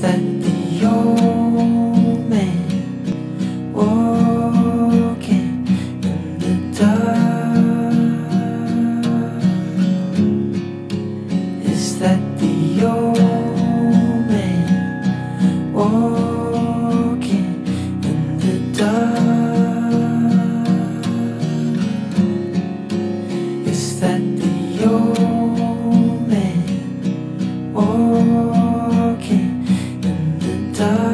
that the old man walking in the dark? Is that the old man walking in the dark? Is that the old man walking in the dark?